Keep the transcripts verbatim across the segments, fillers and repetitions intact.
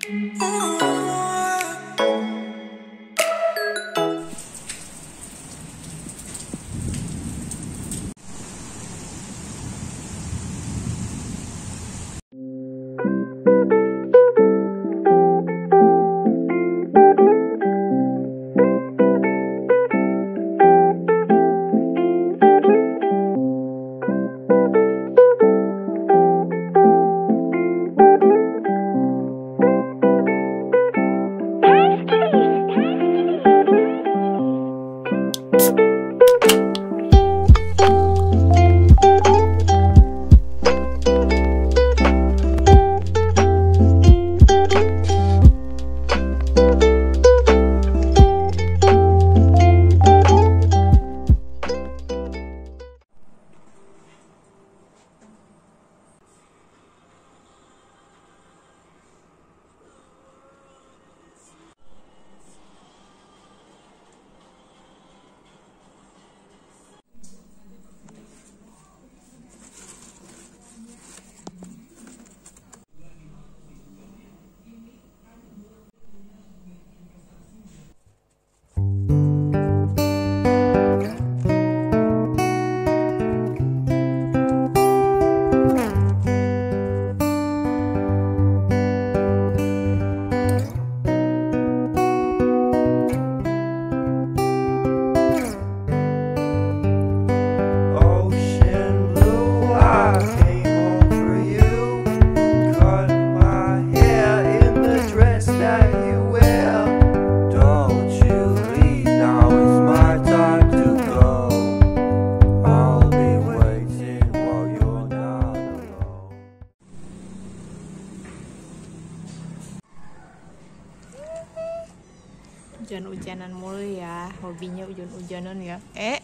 Hujan-hujanan mulu ya, hobinya hujan-hujanan ya. Eh,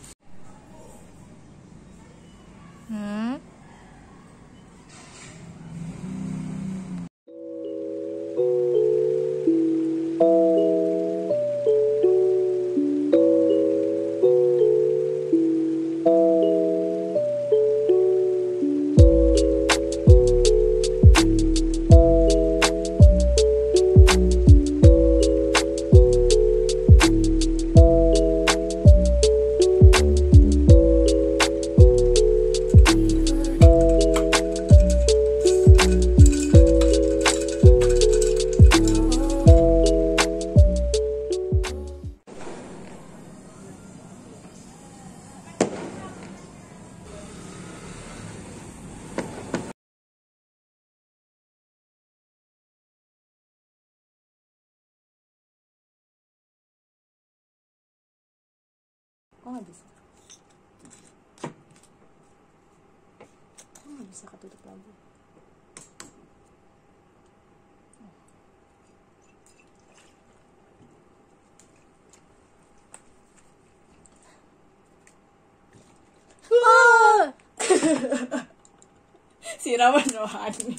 hmm. Kok nggak bisa? Kok nggak bisa ketutup lagi? Oh. Siraman rohani.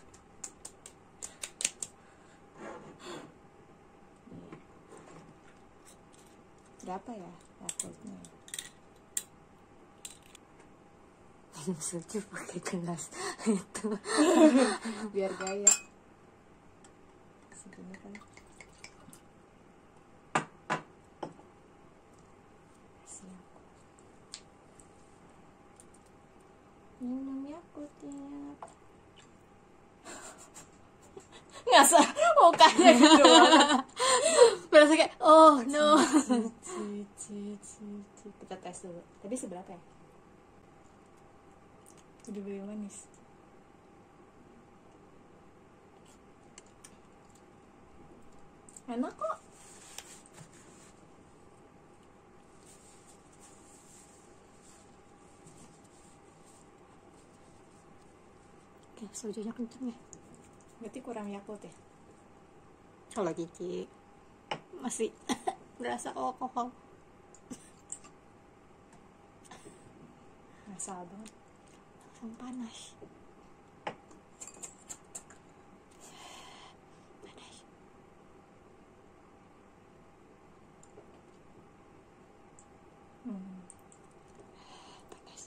Berapa ya yakultnya? Suci pakai gelas itu Biar gaya. Segini kan. Siap. Minum yakultnya. Ngasah mukanya gitu banget. berasa kayak oh no. Cici, cici. Kita tes dulu. Tadi seberapa ya? Udah beli manis. Enak kok. Oke, sojunya kenceng ya. Berarti kurang Yakult ya? Kalau Cici masih berasa alkohol. Ngasal banget. Langsung panas. Panas. Hmm. Panas.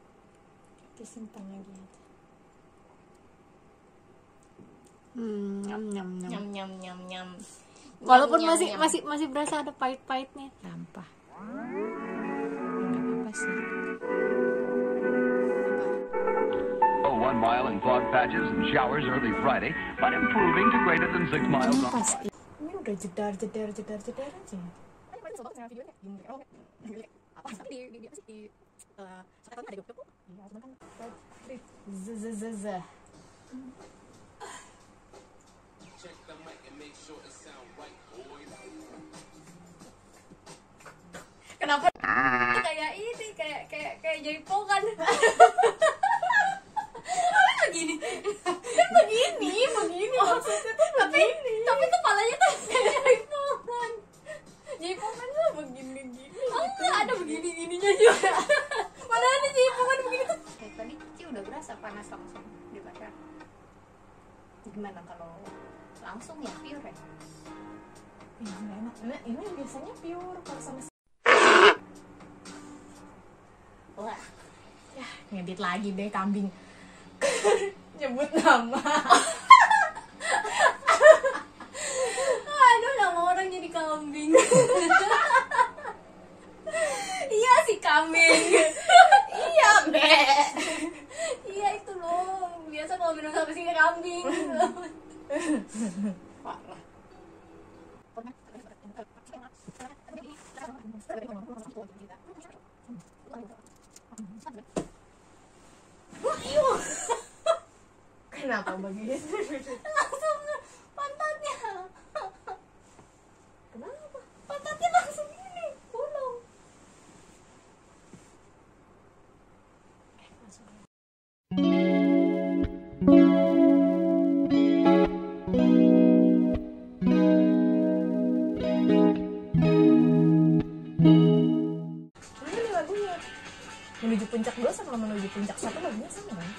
Disimpan lagi aja. Hmm, Nyam nyam nyam. Nyam nyam nyam nyam. Walaupun Nyam, masih nyam. masih masih berasa ada pahit-pahitnya. Sampah. Enggak apa-apa sih. Oh, one mile in fog patches and showers early Friday, but improving to greater than six miles on Friday. Ini udah jedar jedar jedar jedar aja. Zzzz. Kenapa kayak ini kayak kayak kayak jaipongan? Begini, kan begini, begini maksudnya tuh begini. Tapi tuh palanya tuh kayak jaipongan. Jaipongan tuh begini gini. Oh enggak ada begini gininya juga. Mana ada jaipongan begini tuh? Eh, tadi Cici udah berasa panas langsung dibakar. Gimana kalau langsung ya pure ya? Ini nggak enak. Ini, ini biasanya pure kalau sama. Wah, Ya ngedit lagi deh kambing. Nyebut nama. aduh nama orang jadi kambing. Iya si kambing. Iya be. Iya itu loh, biasa kalau minum sampai sini kambing. Parah. Kenapa begitu? Langsung pantatnya. Kenapa? Pantatnya langsung ini, bolong. Mana nih lagunya? Menuju puncak dua sama menuju puncak satu lagunya sama kan?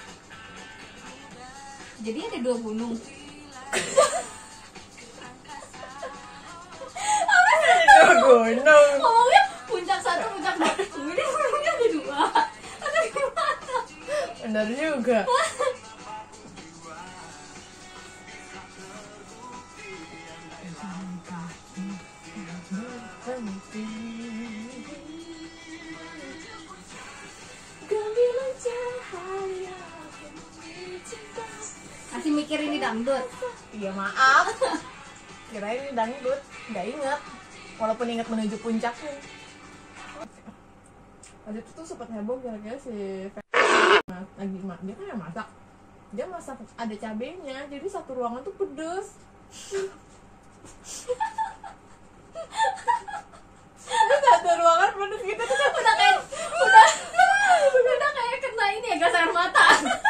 Jadi ada dua gunung. Dua gunung. Ngomongnya puncak satu, puncak dua. Ini gunungnya ada dua. Ada gimana? Benar juga. Gemilang cahaya cinta. Masih mikir ini dangdut. Iya maaf. Kirain ini dangdut, nggak inget. Walaupun inget menuju puncaknya. Waktu itu tuh sempet heboh gara-gara si lagi ma- dia kan yang masak. Dia masak ada cabenya, jadi satu ruangan tuh pedes. Itu satu ruangan pedes gitu tuh Udah kayak udah udah kayak kena ini ya gas air mata.